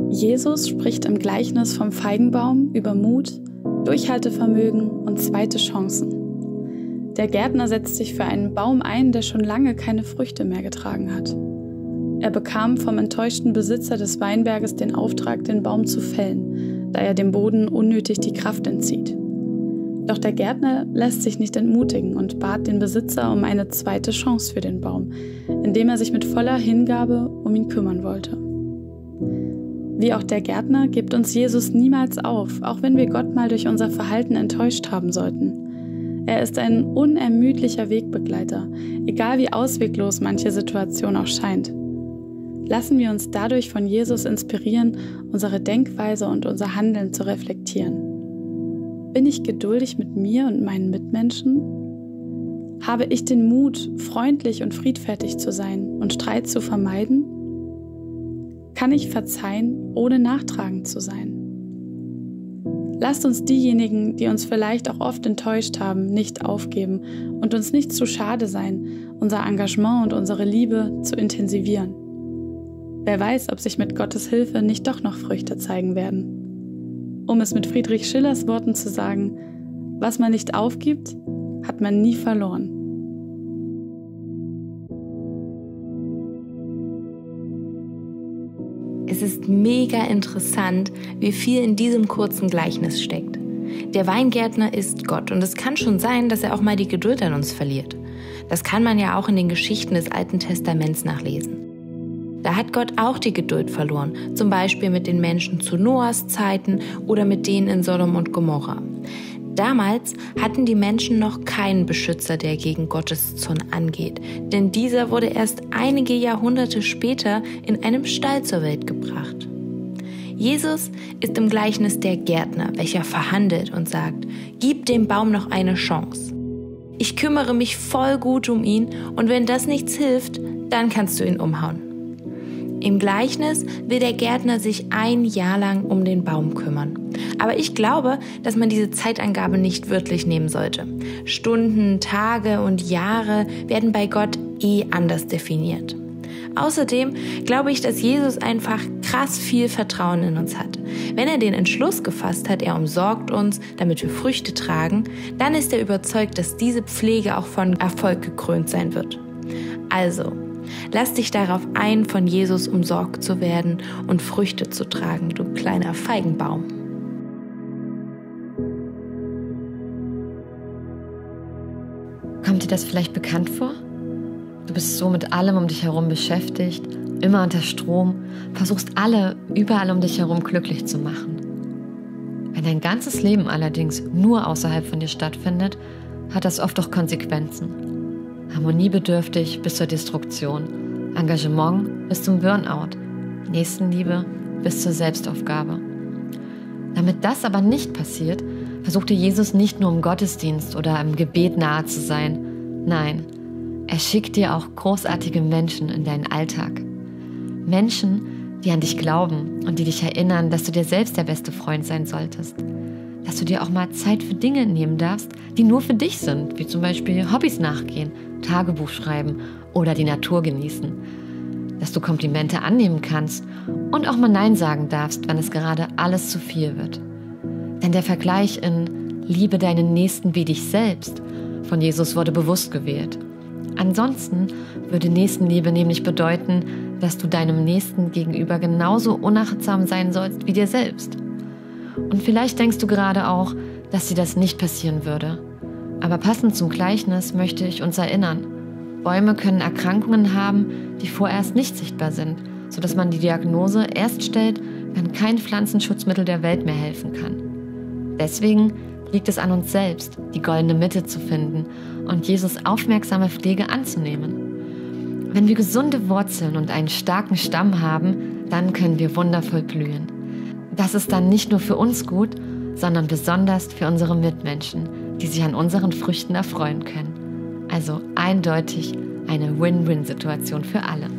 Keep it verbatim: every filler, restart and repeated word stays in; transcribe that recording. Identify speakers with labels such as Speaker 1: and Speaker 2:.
Speaker 1: Jesus spricht im Gleichnis vom Feigenbaum über Mut, Durchhaltevermögen und zweite Chancen. Der Gärtner setzt sich für einen Baum ein, der schon lange keine Früchte mehr getragen hat. Er bekam vom enttäuschten Besitzer des Weinberges den Auftrag, den Baum zu fällen, da er dem Boden unnötig die Kraft entzieht. Doch der Gärtner lässt sich nicht entmutigen und bat den Besitzer um eine zweite Chance für den Baum, indem er sich mit voller Hingabe um ihn kümmern wollte. Wie auch der Gärtner gibt uns Jesus niemals auf, auch wenn wir Gott mal durch unser Verhalten enttäuscht haben sollten. Er ist ein unermüdlicher Wegbegleiter, egal wie ausweglos manche Situation auch scheint. Lassen wir uns dadurch von Jesus inspirieren, unsere Denkweise und unser Handeln zu reflektieren. Bin ich geduldig mit mir und meinen Mitmenschen? Habe ich den Mut, freundlich und friedfertig zu sein und Streit zu vermeiden? Kann ich verzeihen, ohne nachtragend zu sein? Lasst uns diejenigen, die uns vielleicht auch oft enttäuscht haben, nicht aufgeben und uns nicht zu schade sein, unser Engagement und unsere Liebe zu intensivieren. Wer weiß, ob sich mit Gottes Hilfe nicht doch noch Früchte zeigen werden. Um es mit Friedrich Schillers Worten zu sagen, was man nicht aufgibt, hat man nie verloren.
Speaker 2: Es ist mega interessant, wie viel in diesem kurzen Gleichnis steckt. Der Weingärtner ist Gott und es kann schon sein, dass er auch mal die Geduld an uns verliert. Das kann man ja auch in den Geschichten des Alten Testaments nachlesen. Da hat Gott auch die Geduld verloren, zum Beispiel mit den Menschen zu Noahs Zeiten oder mit denen in Sodom und Gomorra. Damals hatten die Menschen noch keinen Beschützer, der gegen Gottes Zorn angeht, denn dieser wurde erst einige Jahrhunderte später in einem Stall zur Welt gebracht. Jesus ist im Gleichnis der Gärtner, welcher verhandelt und sagt, gib dem Baum noch eine Chance. Ich kümmere mich voll gut um ihn und wenn das nichts hilft, dann kannst du ihn umhauen. Im Gleichnis will der Gärtner sich ein Jahr lang um den Baum kümmern. Aber ich glaube, dass man diese Zeitangabe nicht wörtlich nehmen sollte. Stunden, Tage und Jahre werden bei Gott eh anders definiert. Außerdem glaube ich, dass Jesus einfach krass viel Vertrauen in uns hat. Wenn er den Entschluss gefasst hat, er umsorgt uns, damit wir Früchte tragen, dann ist er überzeugt, dass diese Pflege auch von Erfolg gekrönt sein wird. Also, lass dich darauf ein, von Jesus umsorgt zu werden und Früchte zu tragen, du kleiner Feigenbaum.
Speaker 3: Kommt dir das vielleicht bekannt vor? Du bist so mit allem um dich herum beschäftigt, immer unter Strom, versuchst alle überall um dich herum glücklich zu machen. Wenn dein ganzes Leben allerdings nur außerhalb von dir stattfindet, hat das oft auch Konsequenzen. Harmoniebedürftig bis zur Destruktion, Engagement bis zum Burnout, Nächstenliebe bis zur Selbstaufgabe. Damit das aber nicht passiert, versuchte Jesus nicht nur im Gottesdienst oder im Gebet nahe zu sein. Nein, er schickt dir auch großartige Menschen in deinen Alltag. Menschen, die an dich glauben und die dich erinnern, dass du dir selbst der beste Freund sein solltest. Dass du dir auch mal Zeit für Dinge nehmen darfst, die nur für dich sind, wie zum Beispiel Hobbys nachgehen, Tagebuch schreiben oder die Natur genießen. Dass du Komplimente annehmen kannst und auch mal Nein sagen darfst, wenn es gerade alles zu viel wird. Denn der Vergleich in Liebe deinen Nächsten wie dich selbst von Jesus wurde bewusst gewählt. Ansonsten würde Nächstenliebe nämlich bedeuten, dass du deinem Nächsten gegenüber genauso unachtsam sein sollst wie dir selbst. Und vielleicht denkst du gerade auch, dass dir das nicht passieren würde. Aber passend zum Gleichnis möchte ich uns erinnern, Bäume können Erkrankungen haben, die vorerst nicht sichtbar sind, sodass man die Diagnose erst stellt, wenn kein Pflanzenschutzmittel der Welt mehr helfen kann. Deswegen liegt es an uns selbst, die goldene Mitte zu finden und Jesus aufmerksame Pflege anzunehmen. Wenn wir gesunde Wurzeln und einen starken Stamm haben, dann können wir wundervoll blühen. Das ist dann nicht nur für uns gut, sondern besonders für unsere Mitmenschen, die sich an unseren Früchten erfreuen können. Also eindeutig eine Win-Win-Situation für alle.